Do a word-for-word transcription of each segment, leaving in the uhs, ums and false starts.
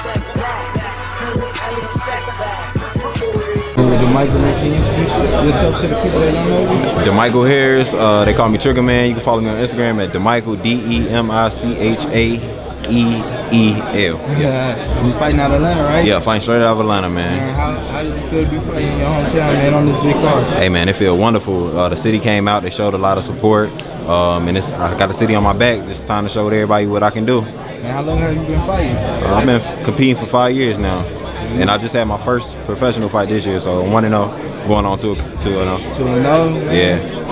DeMichael Harris, uh, they call me Trigger Man. You can follow me on Instagram at DeMichael, D E M I C H A E E L. Yeah, you fighting out of Atlanta, right? Yeah, fighting straight out of Atlanta, man. man how, how does it feel to be fighting in your hometown, man, on this big card? Hey, man, it feels wonderful. Uh, the city came out, they showed a lot of support, um, and it's, I got the city on my back. Just time to show everybody what I can do. Man, how long have you been fighting? Uh, I've been competing for five years now, mm-hmm. and I just had my first professional fight this year, so one and zero, going on to to an zero. Two and zero. Yeah. Uh,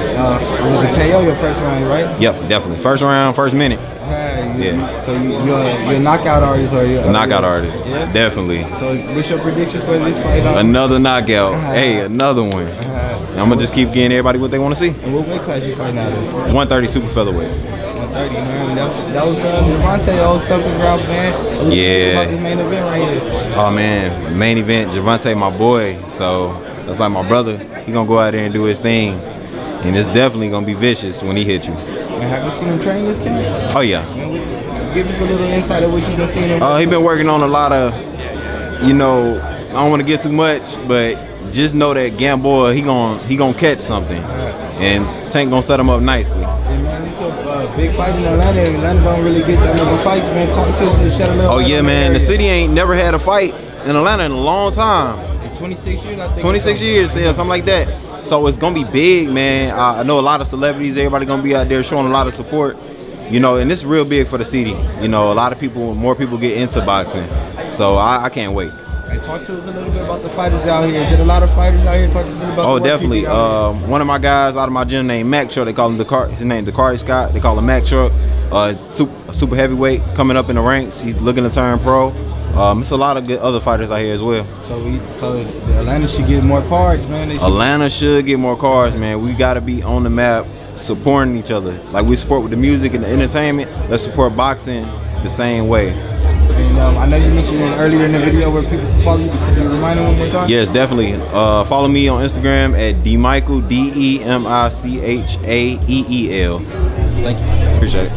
uh, it was a K O your first round, right? Yep, definitely. First round, first minute. Hey, you, yeah. So you, you're, a, you're a knockout artist, or you're a knockout artist? Yeah. Definitely. So what's your prediction for this fight? On? Another knockout. Uh-huh. Hey, another one. Uh-huh. I'm gonna just keep getting everybody what they want to see. And what weight class you fighting out of? one thirty super featherweight. one thirty, man. That, that was uh, Javante, old stumping ground, man. Yeah. About this main event right here. Oh man, main event. Javante, my boy. So that's like my brother. He gonna go out there and do his thing, and it's definitely gonna be vicious when he hit you. And have you seen him train this kid? Oh yeah. Man, give us a little insight of what you've been seeing him. Uh, he been working on a lot of, you know, I don't want to get too much, but just know that Gamboa, he gon' he gonna catch something, and Tank gonna set him up nicely. And man, it's a uh, big fight in Atlanta, and Atlanta don't really get that many fights, man. Talk to us and shed a little. Oh yeah, man, the city ain't never had a fight in Atlanta in a long time. In twenty-six years, I think. twenty-six years, yeah, something like that. So it's gonna be big, man. I know a lot of celebrities, everybody gonna be out there showing a lot of support, you know, and it's real big for the city. You know, a lot of people, more people get into boxing, so I, I can't wait. Hey, talk to us a little bit about the fighters out here. Is there a lot of fighters out here? Talk to us about oh, the definitely. Um, one of my guys out of my gym named Mac Truck. They call him Dakar. His name Dakari Scott. They call him Mac Truck. Uh, he's super, super heavyweight, coming up in the ranks. He's looking to turn pro. Um, it's a lot of good other fighters out here as well. So, we, so Atlanta should get more cards, man. They should Atlanta should get more cards, man. We got to be on the map, supporting each other. Like we support with the music and the entertainment. Let's support boxing the same way. And um, I know you mentioned it earlier in the video where people can follow you. Can you remind them one more time? Yes, definitely. Uh, follow me on Instagram at DeMichael, D E M I C H A E E L. Thank you. Appreciate it.